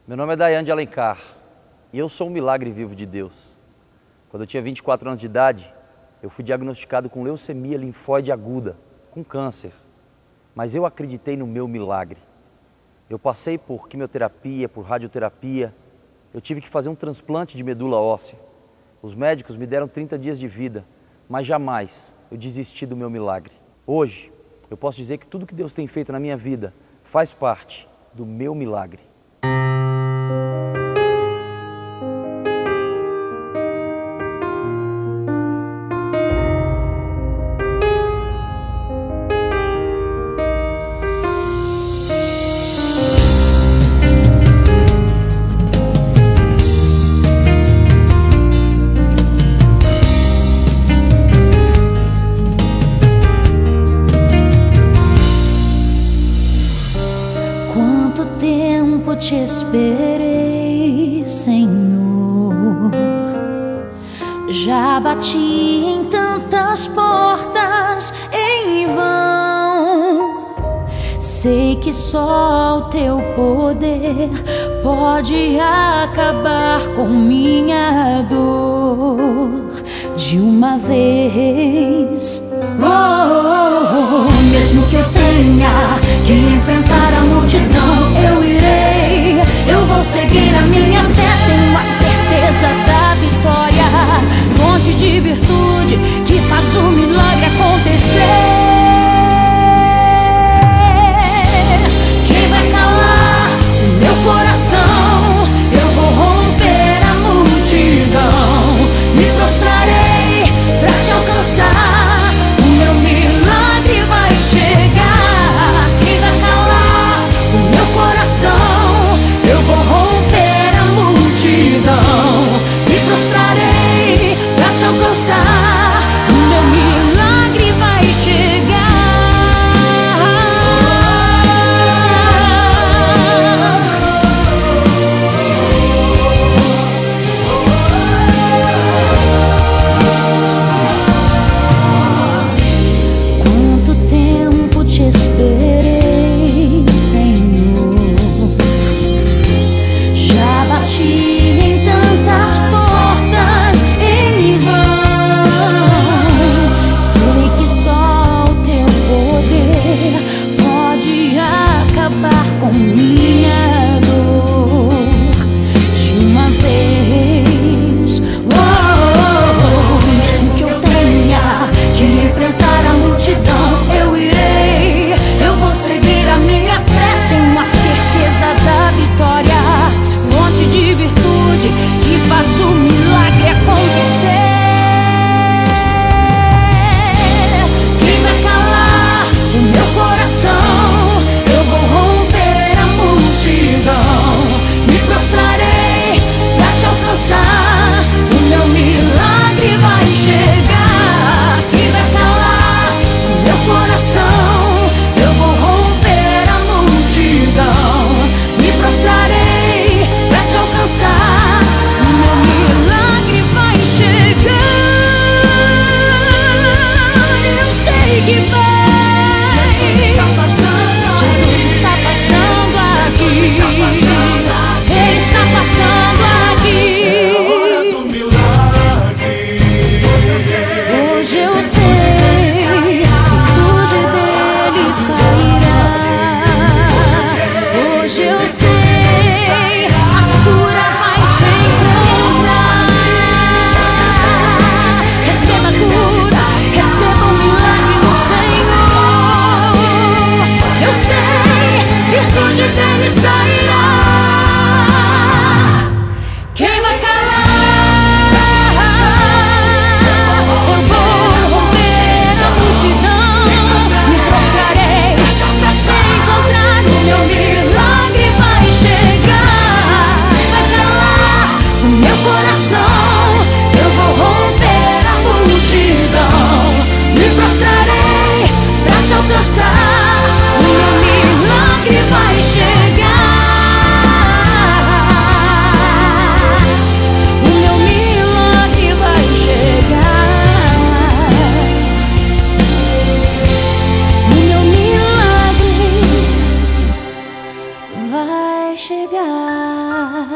Meu nome é Dayan de Alencar e eu sou um milagre vivo de Deus. Quando eu tinha 24 anos de idade, eu fui diagnosticado com leucemia linfóide aguda, com câncer. Mas eu acreditei no meu milagre. Eu passei por quimioterapia, por radioterapia, eu tive que fazer um transplante de medula óssea. Os médicos me deram 30 dias de vida, mas jamais eu desisti do meu milagre. Hoje, eu posso dizer que tudo que Deus tem feito na minha vida faz parte do meu milagre. Quanto tempo te esperei, Senhor. Já bati em tantas portas em vão. Sei que só o teu poder pode acabar com minha dor de uma vez. Mesmo que eu tenha que enfrentar a multidão, eu irei, eu vou seguir a minha fé. Tenho a certeza da vitória, fonte de virtude que faz o milagre acontecer. Quem vai calar o meu coração? Eu vou romper a multidão, me prostrarei pra te alcançar. O meu milagre vai chegar. Quem vai calar o meu coração?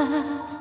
vida.